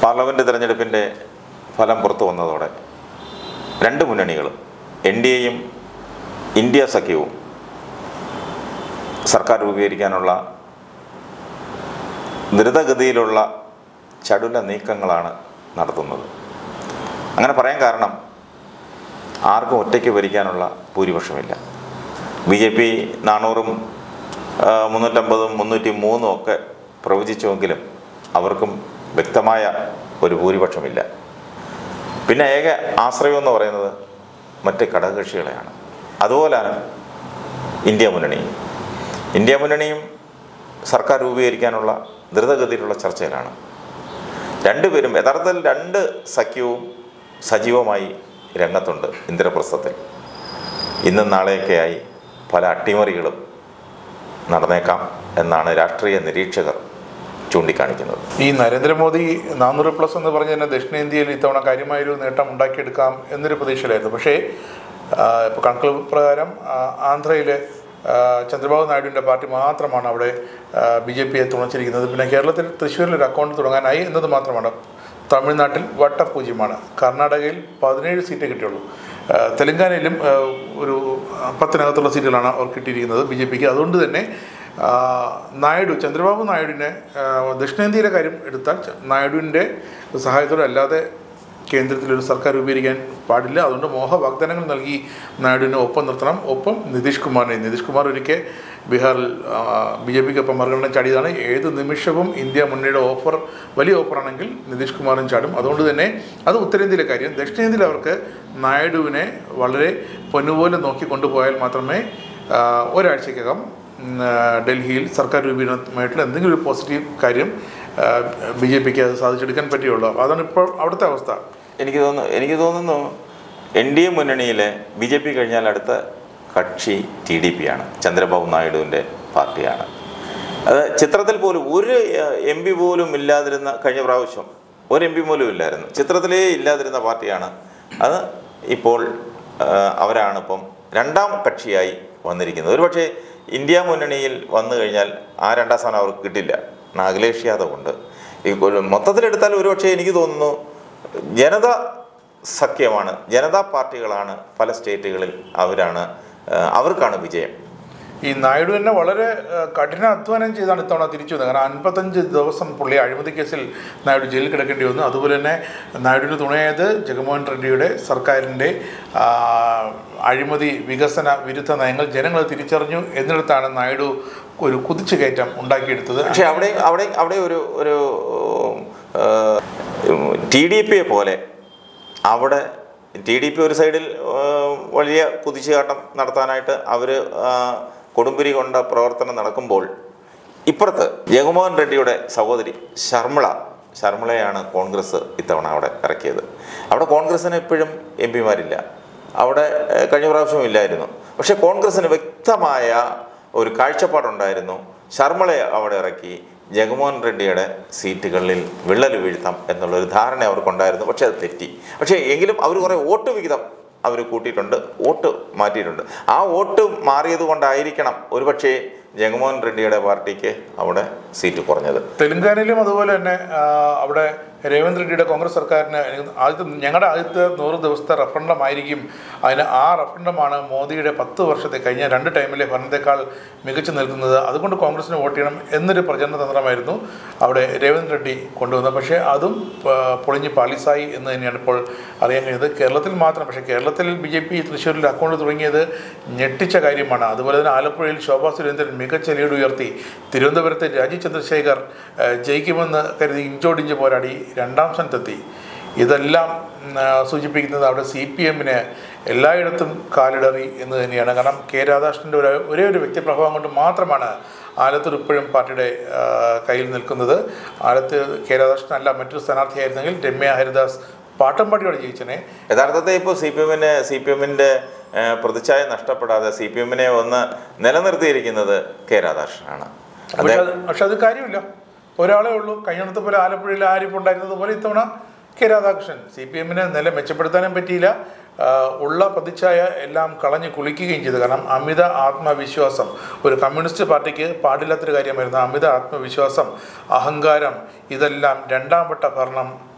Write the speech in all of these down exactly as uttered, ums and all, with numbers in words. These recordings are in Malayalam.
പാർലമെൻറ്റ് തിരഞ്ഞെടുപ്പിൻ്റെ ഫലം പുറത്തു വന്നതോടെ രണ്ട് മുന്നണികളും എൻ ഡി എയും ഇന്ത്യ സഖ്യവും സർക്കാർ രൂപീകരിക്കാനുള്ള ദ്രുതഗതിയിലുള്ള ചടുല നീക്കങ്ങളാണ് നടത്തുന്നത്. അങ്ങനെ പറയാൻ കാരണം ആർക്കും ഒറ്റയ്ക്ക് ഭരിക്കാനുള്ള ഭൂരിപക്ഷമില്ല. ബി ജെ പി നാനൂറും മുന്നൂറ്റമ്പതും മുന്നൂറ്റി മൂന്നും ഒക്കെ പ്രവചിച്ചുവെങ്കിലും അവർക്കും വ്യക്തമായ ഒരു ഭൂരിപക്ഷമില്ല. പിന്നെ ഏക ആശ്രയം എന്ന് പറയുന്നത് മറ്റ് ഘടകകക്ഷികളെയാണ്. അതുപോലെയാണ് ഇന്ത്യ മുന്നണിയും. ഇന്ത്യ മുന്നണിയും സർക്കാർ രൂപീകരിക്കാനുള്ള ദ്രുതഗതിയിലുള്ള ചർച്ചയിലാണ്. രണ്ടുപേരും യഥാർത്ഥത്തിൽ രണ്ട് സഖ്യവും സജീവമായി രംഗത്തുണ്ട്. ഇന്ദ്രപ്രസ്ഥത്തിൽ ഇന്നും നാളെയൊക്കെയായി പല അട്ടിമറികളും നടന്നേക്കാം എന്നാണ് രാഷ്ട്രീയ നിരീക്ഷകർ ചൂണ്ടിക്കാണിക്കുന്നത്. ഈ നരേന്ദ്രമോദി നാനൂറ് പ്ലസ് എന്ന് പറഞ്ഞ് തന്നെ ദക്ഷിണേന്ത്യയിൽ ഇത്തവണ കാര്യമായൊരു നേട്ടം ഉണ്ടാക്കിയെടുക്കാം എന്നൊരു പ്രതീക്ഷയിലായിരുന്നു. പക്ഷേ ഇപ്പോൾ കണക്കുകൾ പ്രകാരം ആന്ധ്രയിലെ ചന്ദ്രബാബു നായിഡുവിൻ്റെ പാർട്ടി മാത്രമാണ് അവിടെ ബി ജെ പിയെ തുണച്ചിരിക്കുന്നത്. പിന്നെ കേരളത്തിൽ തൃശ്ശൂരിൽ ഒരു അക്കൗണ്ട് തുടങ്ങാനായി എന്നത് മാത്രമാണ്. തമിഴ്നാട്ടിൽ വട്ടപൂജ്യമാണ്. കർണാടകയിൽ പതിനേഴ് സീറ്റേ കിട്ടിയുള്ളൂ. തെലങ്കാനയിലും ഒരു പത്തിനകത്തുള്ള സീറ്റുകളാണ് അവർ കിട്ടിയിരിക്കുന്നത് ബി ജെ പിക്ക്. അതുകൊണ്ട് തന്നെ നായിഡു ചന്ദ്രബാബു നായിഡുവിനെ ദക്ഷിണേന്ത്യയിലെ കാര്യം എടുത്താൽ നായിഡുവിൻ്റെ സഹായത്തോടെ അല്ലാതെ കേന്ദ്രത്തിലൊരു സർക്കാർ രൂപീകരിക്കാൻ പാടില്ല. അതുകൊണ്ട് മോഹ വാഗ്ദാനങ്ങൾ നൽകി നായിഡുവിനെ ഒപ്പം നിർത്തണം. ഒപ്പം നിതീഷ് കുമാറിനെ നിതീഷ് കുമാർ ഒരിക്കൽ ബീഹാറിൽ ബി ജെ പിക്കൊപ്പം മറികടന്ന് ചാടിയതാണ്. ഏത് നിമിഷവും ഇന്ത്യ മുന്നണിയുടെ ഓഫർ വലിയ ഓഫറാണെങ്കിൽ നിതീഷ് കുമാറും ചാടും. അതുകൊണ്ട് തന്നെ അത് ഉത്തരേന്ത്യയിലെ കാര്യം. ദക്ഷിണേന്ത്യയിൽ അവർക്ക് നായിഡുവിനെ വളരെ പൊന്നുപോലെ നോക്കി കൊണ്ടുപോയാൽ മാത്രമേ ഒരാഴ്ചക്കകം ഡൽഹിയിൽ സർക്കാർ രൂപീകരണമായിട്ടുള്ള എന്തെങ്കിലും ഒരു പോസിറ്റീവ് കാര്യം ബി ജെ പിക്ക് അത് സാധിച്ചെടുക്കാൻ പറ്റുകയുള്ളൂ. അതാണ് ഇപ്പോൾ അവിടുത്തെ അവസ്ഥ. എനിക്ക് തോന്നുന്നു എനിക്ക് തോന്നുന്നു എൻ ഡി എ മുന്നണിയിലെ ബി ജെ പി കഴിഞ്ഞാൽ അടുത്ത കക്ഷി ടി ഡി പി ആണ്. ചന്ദ്രബാബു നായിഡുവിൻ്റെ പാർട്ടിയാണ്. അത് ചിത്രത്തിൽ പോലും ഒരു എം പി പോലും ഇല്ലാതിരുന്ന, കഴിഞ്ഞ പ്രാവശ്യം ഒരു എം പി പോലും ഇല്ലായിരുന്നു, ചിത്രത്തിലേ ഇല്ലാതിരുന്ന പാർട്ടിയാണ് അത്. ഇപ്പോൾ അവരാണ് ഇപ്പം രണ്ടാം കക്ഷിയായി വന്നിരിക്കുന്നത്. ഒരുപക്ഷെ ഇന്ത്യ മുന്നണിയിൽ വന്നു കഴിഞ്ഞാൽ ആ രണ്ടാം സ്ഥാനം അവർക്ക് കിട്ടില്ല. അഖിലേഷ് യാദവ് ഉണ്ട്. ഈ മൊത്തത്തിലെടുത്താൽ ഒരുപക്ഷെ എനിക്ക് തോന്നുന്നു ജനത സഖ്യമാണ്, ജനതാ പാർട്ടികളാണ് പല സ്റ്റേറ്റുകളിൽ, അവരാണ് അവർക്കാണ് വിജയം. ഈ നായിഡു തന്നെ വളരെ കഠിന അധ്വാനം ചെയ്താണ് ഇത്തവണ തിരിച്ചു വന്നത്. കാരണം അൻപത്തഞ്ച് ദിവസം പുള്ളി അഴിമതി കേസിൽ നായിഡു ജയിലിൽ കിടക്കേണ്ടി വന്നു. അതുപോലെ തന്നെ നായിഡുവിന് തുണയായത് ജഗൻമോഹൻ റെഡ്ഡിയുടെ സർക്കാരിൻ്റെ അഴിമതി വികസന വിരുദ്ധ നയങ്ങൾ ജനങ്ങൾ തിരിച്ചറിഞ്ഞു എന്നിടത്താണ് നായിഡു ഒരു കുതിച്ചു കയറ്റം ഉണ്ടാക്കിയെടുത്തത്. പക്ഷേ അവിടെ അവിടെ അവിടെ ഒരു ഒരു ടി ഡി പിയെ പോലെ അവിടെ ടി ഡി പി ഒരു സൈഡിൽ വലിയ കുതിച്ചുകാട്ടം നടത്താനായിട്ട് അവർ കൊടുമ്പിരി കൊണ്ട പ്രവർത്തനം നടക്കുമ്പോൾ, ഇപ്പുറത്ത് ജഗൻമോഹൻ റെഡ്ഡിയുടെ സഹോദരി ശർമിള ശർമിളയാണ് കോൺഗ്രസ് ഇത്തവണ അവിടെ ഇറക്കിയത്. അവിടെ കോൺഗ്രസ്സിന് ഇപ്പോഴും എം പിമാരില്ല. അവിടെ കഴിഞ്ഞ പ്രാവശ്യം ഇല്ലായിരുന്നു. പക്ഷേ കോൺഗ്രസ്സിന് വ്യക്തമായ ഒരു കാഴ്ചപ്പാടുണ്ടായിരുന്നു. ശർമിളയെ അവിടെ ഇറക്കി ജഗൻമോഹൻ റെഡ്ഡിയുടെ സീറ്റുകളിൽ വിള്ളൽ വീഴ്ത്താം എന്നുള്ളൊരു ധാരണ അവർക്കുണ്ടായിരുന്നു. പക്ഷേ അത് തെറ്റി. പക്ഷേ എങ്കിലും അവർ കുറേ വോട്ട് വിഹിതം അവർ കൂട്ടിയിട്ടുണ്ട്, വോട്ട് മാറ്റിയിട്ടുണ്ട്. ആ വോട്ട് മാറിയത് കൊണ്ടായിരിക്കണം ഒരുപക്ഷേ ജഗൻമോഹൻ റെഡ്ഡിയുടെ പാർട്ടിക്ക് അവിടെ സീറ്റ് കുറഞ്ഞത്. തെലങ്കാനയിലും അതുപോലെ തന്നെ അവിടെ രേവന്ത് റെഡ്ഡിയുടെ കോൺഗ്രസ് സർക്കാരിന് ആദ്യത്തെ ഞങ്ങളുടെ ആദ്യത്തെ നൂറ് ദിവസത്തെ റഫറണ്ടമായിരിക്കും. അതിന് ആ റഫറണ്ടമാണ് മോദിയുടെ പത്ത് വർഷത്തെ കഴിഞ്ഞ രണ്ട് ടൈമിലെ ഭരണത്തെക്കാൾ മികച്ചു നിൽക്കുന്നത്. അതുകൊണ്ട് കോൺഗ്രസിന് വോട്ട് ചെയ്യണം എന്നൊരു പ്രചരണ തന്ത്രമായിരുന്നു അവിടെ രേവന്ത് റെഡ്ഡി കൊണ്ടുവന്നത്. പക്ഷേ അതും പൊളിഞ്ഞ് പാളിസായി എന്ന് തന്നെയാണ് ഇപ്പോൾ അറിയാൻ കഴിയുന്നത്. കേരളത്തിൽ മാത്രം, പക്ഷേ കേരളത്തിൽ ബി ജെ പി തൃശ്ശൂരിൽ അക്കൗണ്ട് തുടങ്ങിയത് ഞെട്ടിച്ച കാര്യമാണ്. അതുപോലെ തന്നെ ആലപ്പുഴയിൽ ശോഭാ സുരേന്ദ്രൻ മികച്ച ലീഡ് ഉയർത്തി. തിരുവനന്തപുരത്തെ രാജീവ് ചന്ദ്രശേഖർ ജയിക്കുമെന്ന് കരുതി ഇഞ്ചോടിഞ്ച് പോരാടി രണ്ടാം സ്ഥാനത്തെത്തി. ഇതെല്ലാം സൂചിപ്പിക്കുന്നത് അവിടെ സി പി എമ്മിന് എല്ലായിടത്തും കാലിടറി എന്ന് തന്നെയാണ്. കാരണം കെ രാധാകൃഷ്ണൻ്റെ ഒരു ഒരേ ഒരു വ്യക്തിപ്രഭാവം കൊണ്ട് മാത്രമാണ് ആലത്തൂർ ഇപ്പോഴും പാർട്ടിയുടെ കയ്യിൽ നിൽക്കുന്നത്. ആലത്ത് കെ രാധാകൃഷ്ണൻ അല്ല മറ്റൊരു സ്ഥാനാർത്ഥിയായിരുന്നെങ്കിൽ രമ്യ ഹരിദാസ് പാട്ടമ്പാടിയോടെ ജയിച്ചനെ. യഥാർത്ഥത്തിൽ ഇപ്പോൾ സി പി എമ്മിന് സി പി എമ്മിൻ്റെ പ്രതിച്ഛായ നഷ്ടപ്പെടാതെ സി പി എമ്മിനെ ഒന്ന് നിലനിർത്തിയിരിക്കുന്നത് കെ രാധാകൃഷ്ണനാണ്. പക്ഷെ അത് കാര്യമില്ല, ഒരാളേ ഉള്ളൂ. കഴിഞ്ഞിടത്ത് പോലെ ആലപ്പുഴയിൽ ആരിഫ് ഉണ്ടായിരുന്നത് പോലെ ഇത്തവണ കെ രാധാകൃഷ്ണൻ. സി പി എമ്മിന് നില മെച്ചപ്പെടുത്താനും പറ്റിയില്ല. ഉള്ള പ്രതിച്ഛായ എല്ലാം കളഞ്ഞ് കുളിക്കുകയും ചെയ്തു. കാരണം അമിത ആത്മവിശ്വാസം ഒരു കമ്മ്യൂണിസ്റ്റ് പാർട്ടിക്ക് പാടില്ലാത്തൊരു കാര്യമായിരുന്നു. അമിത ആത്മവിശ്വാസം, അഹങ്കാരം, ഇതെല്ലാം രണ്ടാം വട്ട ഭരണം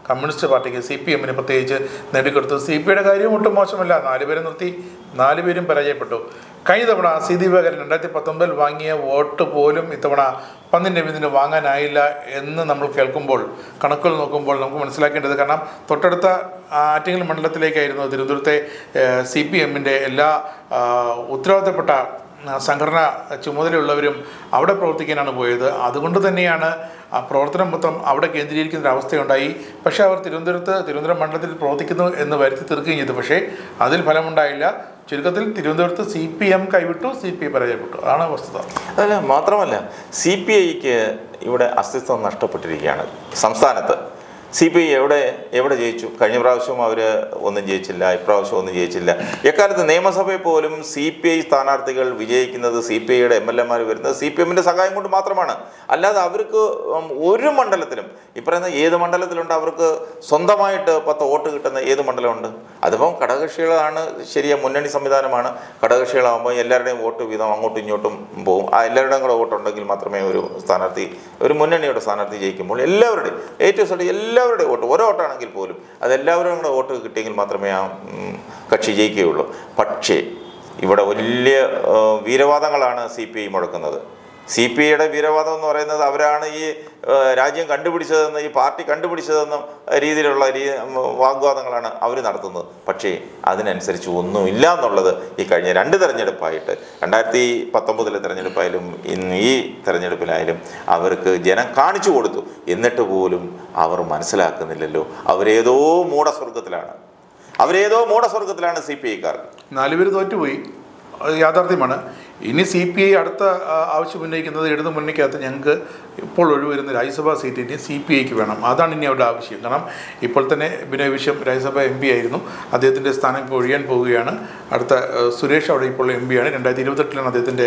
കമ്മ്യൂണിസ്റ്റ് പാർട്ടിക്ക് സി പി എമ്മിന് പ്രത്യേകിച്ച് നേടിക്കൊടുത്തു. സി പി ഐയുടെ കാര്യം ഒട്ടും മോശമല്ല. നാല് പേരെ നിർത്തി നാല് പേരും പരാജയപ്പെട്ടു. കഴിഞ്ഞ തവണ സി ദിവാകരൻ രണ്ടായിരത്തി പത്തൊമ്പതിൽ വാങ്ങിയ വോട്ട് പോലും ഇത്തവണ പന്ന്യൻ രവീന്ദ്രന് വാങ്ങാനായില്ല എന്ന് നമ്മൾ കേൾക്കുമ്പോൾ, കണക്കുകൾ നോക്കുമ്പോൾ നമുക്ക് മനസ്സിലാക്കേണ്ടത്, കാരണം തൊട്ടടുത്ത ആറ്റിങ്ങൽ മണ്ഡലത്തിലേക്കായിരുന്നു തിരുവനന്തപുരത്തെ സി പി എമ്മിൻ്റെ എല്ലാ ഉത്തരവാദിത്തപ്പെട്ട സംഘടന ചുമതലയുള്ളവരും അവിടെ പ്രവർത്തിക്കാനാണ് പോയത്. അതുകൊണ്ട് തന്നെയാണ് ആ പ്രവർത്തനം മൊത്തം അവിടെ കേന്ദ്രീകരിക്കുന്ന ഒരു അവസ്ഥയുണ്ടായി. പക്ഷേ അവർ തിരുവനന്തപുരത്ത് തിരുവനന്തപുരം മണ്ഡലത്തിൽ പ്രവർത്തിക്കുന്നു എന്ന് വരുത്തി തീർക്കുകയും ചെയ്തു. പക്ഷേ അതിൽ ഫലമുണ്ടായില്ല. ചുരുക്കത്തിൽ തിരുവനന്തപുരത്ത് സി പി എം കൈവിട്ടു, സി പി ഐ പരാജയപ്പെട്ടു. അതാണ് വസ്തുത. അതല്ല, മാത്രമല്ല സി പി ഐക്ക് ഇവിടെ അസ്തിത്വം നഷ്ടപ്പെട്ടിരിക്കുകയാണ് സംസ്ഥാനത്ത്. സി പി ഐ എവിടെ എവിടെ ജയിച്ചു? കഴിഞ്ഞ പ്രാവശ്യം അവർ ഒന്നും ജയിച്ചില്ല, ഇപ്രാവശ്യം ഒന്നും ജയിച്ചില്ല. എക്കാലത്ത് നിയമസഭയിൽ പോലും സി പി ഐ സ്ഥാനാർത്ഥികൾ വിജയിക്കുന്നത്, സി പി ഐയുടെ എം എൽ എമാർ വരുന്നത് സി പി എമ്മിൻ്റെ സഹായം കൊണ്ട് മാത്രമാണ്. അല്ലാതെ അവർക്ക് ഒരു മണ്ഡലത്തിലും, ഈ പറയുന്ന ഏത് മണ്ഡലത്തിലുണ്ട് അവർക്ക് സ്വന്തമായിട്ട് പത്ത് വോട്ട് കിട്ടുന്ന ഏത് മണ്ഡലമുണ്ട്? അതിപ്പം ഘടകകക്ഷികളാണ്, ശരിയാ, മുന്നണി സംവിധാനമാണ്. ഘടകകക്ഷികളാകുമ്പോൾ എല്ലാവരുടെയും വോട്ട് വീതം അങ്ങോട്ടും ഇങ്ങോട്ടും പോകും. ആ എല്ലാവരുടെയും കൂടെ വോട്ടുണ്ടെങ്കിൽ മാത്രമേ ഒരു സ്ഥാനാർത്ഥി, ഒരു മുന്നണിയുടെ സ്ഥാനാർത്ഥി ജയിക്കുമ്പോൾ എല്ലാവരുടെയും ഏറ്റവും സൈഡ് എല്ലാ എല്ലാവരുടെ വോട്ട്, ഓരോ വോട്ടാണെങ്കിൽ പോലും അതെല്ലാവരും കൂടെ വോട്ട് കിട്ടിയെങ്കിൽ മാത്രമേ ആ കക്ഷി ജയിക്കുകയുള്ളൂ. പക്ഷേ ഇവിടെ വലിയ വീരവാദങ്ങളാണ് സി പി ഐ മുഴക്കുന്നത്. സി പി ഐയുടെ വീരവാദം എന്ന് പറയുന്നത് അവരാണ് ഈ രാജ്യം കണ്ടുപിടിച്ചതെന്ന്, ഈ പാർട്ടി കണ്ടുപിടിച്ചതെന്നും രീതിയിലുള്ള രീ വാഗ്വാദങ്ങളാണ് അവർ നടത്തുന്നത്. പക്ഷേ അതിനനുസരിച്ച് ഒന്നുമില്ല എന്നുള്ളത് ഈ കഴിഞ്ഞ രണ്ട് തെരഞ്ഞെടുപ്പായിട്ട്, രണ്ടായിരത്തി പത്തൊമ്പതിലെ തെരഞ്ഞെടുപ്പായാലും ഇന്ന് ഈ തെരഞ്ഞെടുപ്പിലായാലും അവർക്ക് ജനം കാണിച്ചു കൊടുത്തു. എന്നിട്ട് പോലും അവർ മനസ്സിലാക്കുന്നില്ലല്ലോ. അവരേതോ മൂഢസ്വർഗത്തിലാണ്, അവരേതോ മൂഢസ്വർഗത്തിലാണ് സി പി ഐക്കാർ. നാലുപേര് തോറ്റുപോയി, യാഥാർത്ഥ്യമാണ്. ഇനി സി പി ഐ അടുത്ത ആവശ്യം ഉന്നയിക്കുന്നത് ഇടതു മുന്നണിക്കകത്ത് ഞങ്ങൾക്ക് ഇപ്പോൾ ഒഴിവരുന്ന രാജ്യസഭാ സീറ്റ് ഇനി സി പി ഐക്ക് വേണം. അതാണ് ഇനി അവരുടെ ആവശ്യം. കാരണം ഇപ്പോൾ തന്നെ ബിനോയ് വിശ്വം രാജ്യസഭ എം പി ആയിരുന്നു, അദ്ദേഹത്തിൻ്റെ സ്ഥാനം ഇപ്പോൾ ഒഴിയാൻ പോവുകയാണ്. അടുത്ത സുരേഷ് അവിടെ ഇപ്പോൾ എം പി ആണ്. രണ്ടായിരത്തി ഇരുപത്തെട്ടിലാണ് അദ്ദേഹത്തിൻ്റെ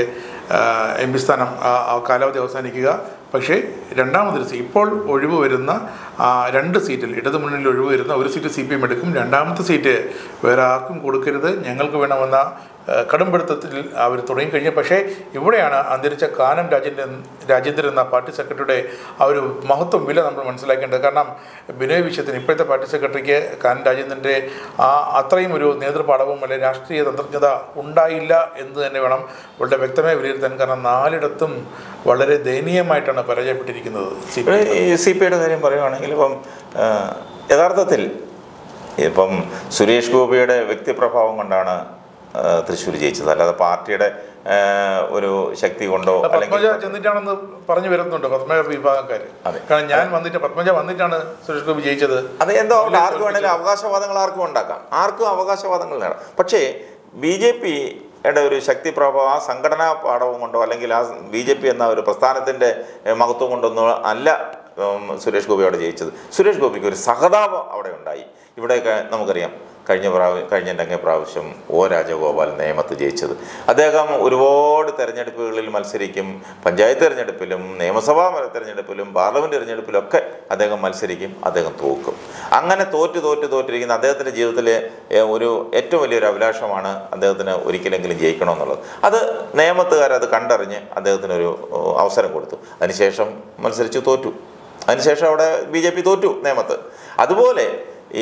എം പി സ്ഥാനം കാലാവധി അവസാനിക്കുക. പക്ഷേ രണ്ടാമതൊരു സീറ്റ്, ഇപ്പോൾ ഒഴിവ് വരുന്ന രണ്ട് സീറ്റിൽ ഇടതു മുന്നണിയിൽ ഒഴിവ് വരുന്ന ഒരു സീറ്റ് സി പി എം എടുക്കും. രണ്ടാമത്തെ സീറ്റ് വേറെ ആർക്കും കൊടുക്കരുത്, ഞങ്ങൾക്ക് വേണമെന്ന കടുംപിടുത്തത്തിൽ അവർ തുടങ്ങിക്കഴിഞ്ഞു. പക്ഷേ ഇവിടെയാണ് അന്തരിച്ച കാനം രാജേന്ദ്രൻ രാജേന്ദ്രൻ എന്ന പാർട്ടി സെക്രട്ടറിയുടെ ആ ഒരു മഹത്വം, വില നമ്മൾ മനസ്സിലാക്കേണ്ടത്. കാരണം ബിനോയ് വിശ്വത്തിന്, ഇപ്പോഴത്തെ പാർട്ടി സെക്രട്ടറിക്ക് കാനം രാജേന്ദ്രൻ്റെ ആ അത്രയും ഒരു നേതൃപാഠവും അല്ലെങ്കിൽ രാഷ്ട്രീയ തന്ത്രജ്ഞത ഉണ്ടായില്ല എന്ന് തന്നെ വേണം വളരെ വ്യക്തമായി വിലയിരുത്താൻ. കാരണം നാലിടത്തും വളരെ ദയനീയമായിട്ടാണ് പരാജയപ്പെട്ടിരിക്കുന്നത്. സി പി ഐയുടെ കാര്യം പറയുകയാണെങ്കിൽ ഇപ്പം യഥാർത്ഥത്തിൽ ഇപ്പം സുരേഷ് ഗോപിയുടെ വ്യക്തിപ്രഭാവം കൊണ്ടാണ് തൃശ്ശൂർ ജയിച്ചത്, അല്ലാതെ പാർട്ടിയുടെ ഒരു ശക്തി കൊണ്ടോ. പത്മജ ചെന്നിട്ടാണെന്ന് പറഞ്ഞു വരുന്നുണ്ട് പത്മജ വിഭാഗക്കാർ. കാരണം ഞാൻ വന്നിട്ട് പത്മജ വന്നിട്ടാണ് സുരേഷ് ഗോപി ജയിച്ചത്. അത് എന്തോ ആർക്കും വേണമെങ്കിലും അവകാശവാദങ്ങൾ ആർക്കും ഉണ്ടാക്കാം, ആർക്കും അവകാശവാദങ്ങൾ നേടാം. പക്ഷേ ബി ജെ പിയുടെ ഒരു ശക്തി പ്രഭാവം ആ സംഘടനാ പാഠവും കൊണ്ടോ അല്ലെങ്കിൽ ആ ബി ജെ പി എന്ന ഒരു പ്രസ്ഥാനത്തിൻ്റെ മഹത്വം കൊണ്ടൊന്നും അല്ല സുരേഷ് ഗോപി അവിടെ ജയിച്ചത്. സുരേഷ് ഗോപിക്ക് ഒരു സഹതാപം അവിടെ ഉണ്ടായി. ഇവിടെയൊക്കെ നമുക്കറിയാം, കഴിഞ്ഞ പ്രാവശ്യം കഴിഞ്ഞ അങ്ങേ പ്രാവശ്യം ഒ രാജഗോപാൽ നേമത്ത് ജയിച്ചത്. അദ്ദേഹം ഒരുപാട് തെരഞ്ഞെടുപ്പുകളിൽ മത്സരിക്കും, പഞ്ചായത്ത് തെരഞ്ഞെടുപ്പിലും നിയമസഭാ തെരഞ്ഞെടുപ്പിലും പാർലമെൻറ്റ് തെരഞ്ഞെടുപ്പിലൊക്കെ അദ്ദേഹം മത്സരിക്കും, അദ്ദേഹം തോക്കും. അങ്ങനെ തോറ്റ് തോറ്റ് തോറ്റിരിക്കുന്ന അദ്ദേഹത്തിൻ്റെ ജീവിതത്തിലെ ഒരു ഏറ്റവും വലിയൊരു അഭിലാഷമാണ് അദ്ദേഹത്തിന് ഒരിക്കലെങ്കിലും ജയിക്കണമെന്നുള്ളത്. അത് നിയമത്തുകാരത് കണ്ടറിഞ്ഞ് അദ്ദേഹത്തിനൊരു അവസരം കൊടുത്തു. അതിനുശേഷം മത്സരിച്ച് തോറ്റു. അതിനുശേഷം അവിടെ ബി ജെ പി തോറ്റു നേമത്ത്. അതുപോലെ ഈ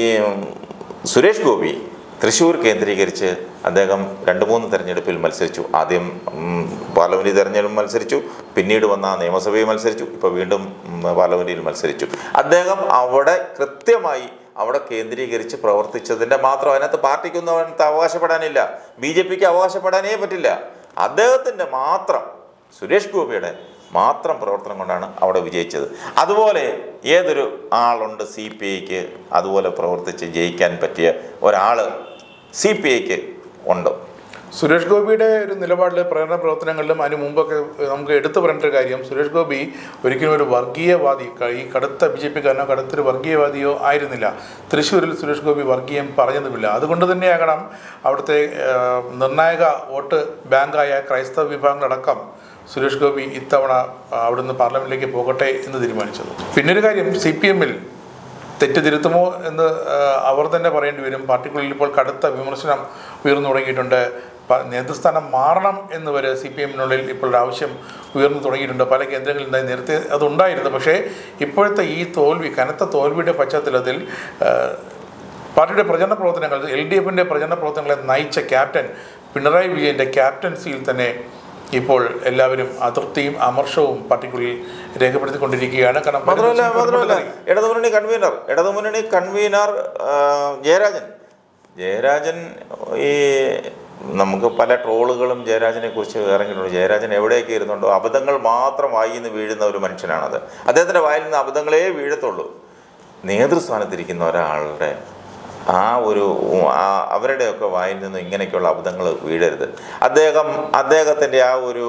സുരേഷ് ഗോപി തൃശ്ശൂർ കേന്ദ്രീകരിച്ച് അദ്ദേഹം രണ്ട് മൂന്ന് തെരഞ്ഞെടുപ്പിൽ മത്സരിച്ചു. ആദ്യം പാർലമെൻറ്റ് തെരഞ്ഞെടുപ്പിൽ മത്സരിച്ചു, പിന്നീട് വന്ന നിയമസഭയിൽ മത്സരിച്ചു, ഇപ്പോൾ വീണ്ടും പാർലമെൻറ്റിൽ മത്സരിച്ചു. അദ്ദേഹം അവിടെ കൃത്യമായി അവിടെ കേന്ദ്രീകരിച്ച് പ്രവർത്തിച്ചതിൻ്റെ മാത്രം, അതിനകത്ത് പാർട്ടിക്കൊന്നും അതിനകത്ത് അവകാശപ്പെടാനില്ല, ബി ജെ പിക്ക് അവകാശപ്പെടാനേ പറ്റില്ല. അദ്ദേഹത്തിൻ്റെ മാത്രം, സുരേഷ് ഗോപിയുടെ മാത്രം പ്രവർത്തനം കൊണ്ടാണ് അവിടെ വിജയിച്ചത്. അതുപോലെ ഏതൊരു ആളുണ്ട് സി പി ഐക്ക് അതുപോലെ പ്രവർത്തിച്ച് ജയിക്കാൻ പറ്റിയ ഒരാൾ സി പി ഐക്ക് ഉണ്ടോ? സുരേഷ് ഗോപിയുടെ ഒരു നിലപാടിൽ പ്രകടന പ്രവർത്തനങ്ങളിലും അതിന് മുമ്പൊക്കെ നമുക്ക് എടുത്തു പറയേണ്ട കാര്യം, സുരേഷ് ഗോപി ഒരിക്കലും ഒരു വർഗീയവാദി, ഈ കടുത്ത ബി ജെ പിക്കാരനോ കടുത്തൊരു വർഗീയവാദിയോ ആയിരുന്നില്ല. തൃശ്ശൂരിൽ സുരേഷ് ഗോപി വർഗീയം പറഞ്ഞതുമില്ല. അതുകൊണ്ട് തന്നെയാകണം അവിടുത്തെ നിർണായക വോട്ട് ബാങ്കായ ക്രൈസ്തവ വിഭാഗങ്ങളടക്കം സുരേഷ് ഗോപി ഇത്തവണ അവിടുന്ന് പാർലമെൻറ്റിലേക്ക് പോകട്ടെ എന്ന് തീരുമാനിച്ചത്. പിന്നൊരു കാര്യം, സി പി എമ്മിൽ തെറ്റ് തിരുത്തുമോ എന്ന് അവർ തന്നെ പറയേണ്ടി വരും. പാർട്ടിക്കുള്ളിൽ ഇപ്പോൾ കടുത്ത വിമർശനം ഉയർന്നു തുടങ്ങിയിട്ടുണ്ട്. നേതൃസ്ഥാനം മാറണം എന്ന് വരെ സി പി എമ്മിനുള്ളിൽ ഇപ്പോൾ ഒരു ആവശ്യം ഉയർന്നു തുടങ്ങിയിട്ടുണ്ട്. പല കേന്ദ്രങ്ങളിൽ നിന്നായി നേരത്തെ അതുണ്ടായിരുന്നു. പക്ഷേ ഇപ്പോഴത്തെ ഈ തോൽവി, കനത്ത തോൽവിയുടെ പശ്ചാത്തലത്തിൽ പാർട്ടിയുടെ പ്രചരണ പ്രവർത്തനങ്ങൾ, എൽ ഡി എഫിൻ്റെ പ്രചരണ പ്രവർത്തനങ്ങളെ നയിച്ച ക്യാപ്റ്റൻ പിണറായി വിജയൻ്റെ ക്യാപ്റ്റൻസിയിൽ തന്നെ ഇപ്പോൾ എല്ലാവരും അതൃപ്തിയും അമർഷവും പാർട്ടിക്കുള്ളിൽ രേഖപ്പെടുത്തിക്കൊണ്ടിരിക്കുകയാണ്. കാരണം മാത്രമല്ല മാത്രമല്ല ഇടതുമുന്നണി കൺവീനർ ഇടതുമുന്നണി കൺവീനർ ജയരാജൻ ജയരാജൻ ഈ നമുക്ക് പല ട്രോളുകളും ജയരാജനെ കുറിച്ച് ഇറങ്ങിയിട്ടുണ്ട്. ജയരാജൻ എവിടെയൊക്കെ ഇരുന്നുണ്ടോ അബദ്ധങ്ങൾ മാത്രം വായിൽ നിന്ന് വീഴുന്ന ഒരു മനുഷ്യനാണത്. അദ്ദേഹത്തിൻ്റെ വായിൽ നിന്ന് അബദ്ധങ്ങളേ വീഴത്തുള്ളൂ. നേതൃസ്ഥാനത്തിരിക്കുന്ന ഒരാളുടെ ആ ഒരു അവരുടെയൊക്കെ വായിൽ നിന്ന് ഇങ്ങനെയൊക്കെയുള്ള അബദ്ധങ്ങൾ വീഴരുത്. അദ്ദേഹം അദ്ദേഹത്തിൻ്റെ ആ ഒരു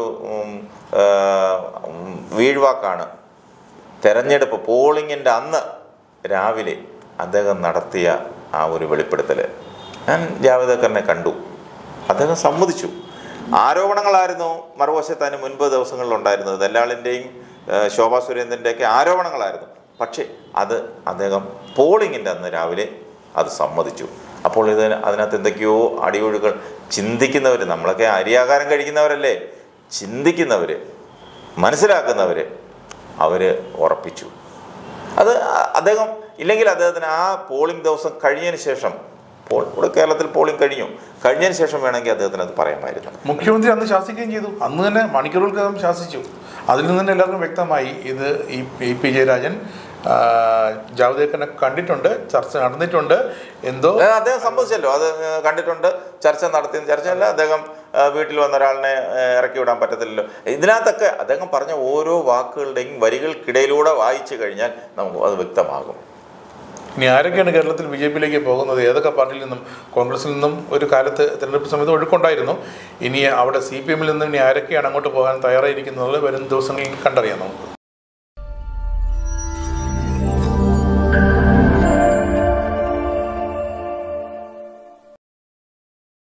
വീഴ്വാക്കാണ് തെരഞ്ഞെടുപ്പ് പോളിങ്ങിൻ്റെ അന്ന് രാവിലെ അദ്ദേഹം നടത്തിയ ആ ഒരു വെളിപ്പെടുത്തൽ. ഞാൻ ജാവദേക്കറിനെ കണ്ടു, അദ്ദേഹം സമ്മതിച്ചു. ആരോപണങ്ങളായിരുന്നു മറുവശത്ത് അതിന് മുൻപ് ദിവസങ്ങളിലുണ്ടായിരുന്നത്. ദല്ലാളിൻ്റെയും ശോഭാ സുരേന്ദ്രൻ്റെയൊക്കെ ആരോപണങ്ങളായിരുന്നു. പക്ഷേ അത് അദ്ദേഹം പോളിങ്ങിൻ്റെ അന്ന് രാവിലെ അത് സമ്മതിച്ചു. അപ്പോൾ ഇത് അതിനകത്ത് എന്തൊക്കെയോ അടിയൊഴുകൾ ചിന്തിക്കുന്നവർ, നമ്മളൊക്കെ അരിയാഹാരം കഴിക്കുന്നവരല്ലേ, ചിന്തിക്കുന്നവർ, മനസ്സിലാക്കുന്നവർ അവർ ഉറപ്പിച്ചു. അത് അദ്ദേഹം ഇല്ലെങ്കിൽ അദ്ദേഹത്തിന് ആ പോളിംഗ് ദിവസം കഴിഞ്ഞതിന് ശേഷം, പോൾ ഇവിടെ കേരളത്തിൽ പോളിംഗ് കഴിഞ്ഞു കഴിഞ്ഞതിന് ശേഷം വേണമെങ്കിൽ അദ്ദേഹത്തിന് അത് പറയാമായിരുന്നു. മുഖ്യമന്ത്രി അന്ന് ശാസിക്കുകയും ചെയ്തു. അന്ന് തന്നെ മണിക്കൂറുകൾക്കകം ശാസിച്ചു. അതിൽ നിന്ന് തന്നെ എല്ലാവർക്കും വ്യക്തമായി ഇത് ഈ ഇ പി ജയരാജൻ ജാവദേക്കറിനെ കണ്ടിട്ടുണ്ട്, ചർച്ച നടന്നിട്ടുണ്ട്, എന്തോ അദ്ദേഹം സമ്മതിച്ചല്ലോ. അത് കണ്ടിട്ടുണ്ട്, ചർച്ച നടത്തിയ ചർച്ചയല്ല, അദ്ദേഹം വീട്ടിൽ വന്ന ഒരാളിനെ ഇറക്കി വിടാൻ പറ്റത്തില്ലല്ലോ. ഇതിനകത്തൊക്കെ അദ്ദേഹം പറഞ്ഞ ഓരോ വാക്കുകളുടെയും വരികൾക്കിടയിലൂടെ വായിച്ചു കഴിഞ്ഞാൽ നമുക്ക് അത് വ്യക്തമാകും. ഇനി ആരൊക്കെയാണ് കേരളത്തിൽ ബി ജെ പിയിലേക്ക് പോകുന്നത്? ഏതൊക്കെ പാർട്ടിയിൽ നിന്നും? കോൺഗ്രസിൽ നിന്നും ഒരു കാലത്ത് തിരഞ്ഞെടുപ്പ് സമയത്ത് ഒഴുക്കുണ്ടായിരുന്നു. ഇനി അവിടെ സി പി എമ്മിൽ നിന്നും ഇനി ആരൊക്കെയാണ് അങ്ങോട്ട് പോകാൻ തയ്യാറായിരിക്കുന്നത് വരും ദിവസങ്ങളിൽ കണ്ടറിയാം നമുക്ക്.